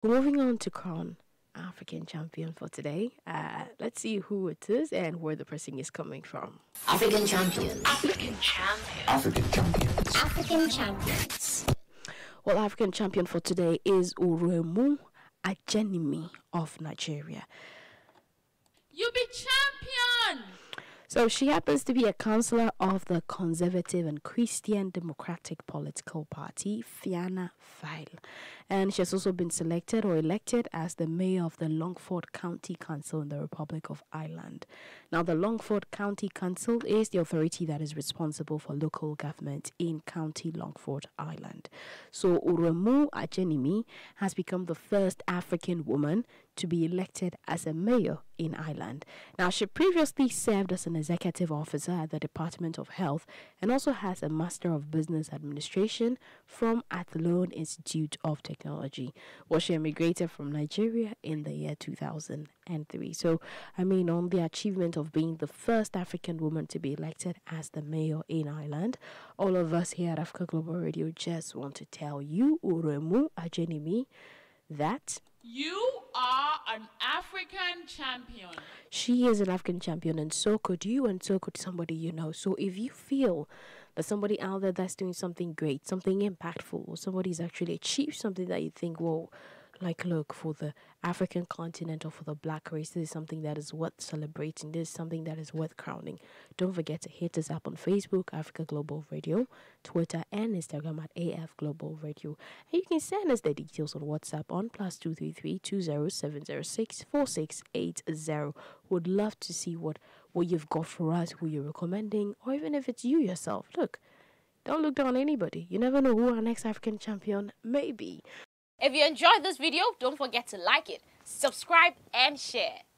Moving on to crown African champion for today. Let's see who it is and where the person is coming from. African champions. African champions. African champions. African champions. Well, African champion for today is Uruemu Adejinmi of Nigeria. You be champion! So she happens to be a councillor of the Conservative and Christian Democratic Political Party, Fianna Fáil. And she has also been selected or elected as the mayor of the Longford County Council in the Republic of Ireland. Now, the Longford County Council is the authority that is responsible for local government in County Longford, Ireland. So Uruemu Adejinmi has become the first African woman to be elected as a mayor in Ireland. Now, she previously served as an executive officer at the Department of Health and also has a Master of Business Administration from Athlone Institute of Technology. Well, she immigrated from Nigeria in the year 2003. So, on the achievement of being the first African woman to be elected as the mayor in Ireland, all of us here at Africa Global Radio just want to tell you, Uruemu Adejinmi, that you are an African champion. She is an African champion, and so could you, and so could somebody you know. So if you feel that somebody out there that's doing something great, something impactful, or somebody's actually achieved something that you think, whoa, like, look, for the African continent or for the black race, this is something that is worth celebrating. This is something that is worth crowning. Don't forget to hit us up on Facebook, Africa Global Radio, Twitter, and Instagram at AF Global Radio. And you can send us the details on WhatsApp on +233 20706 4680. Would love to see what you've got for us, who you're recommending, or even if it's you yourself. Look, don't look down on anybody. You never know who our next African champion may be. If you enjoyed this video, don't forget to like it, subscribe, and share.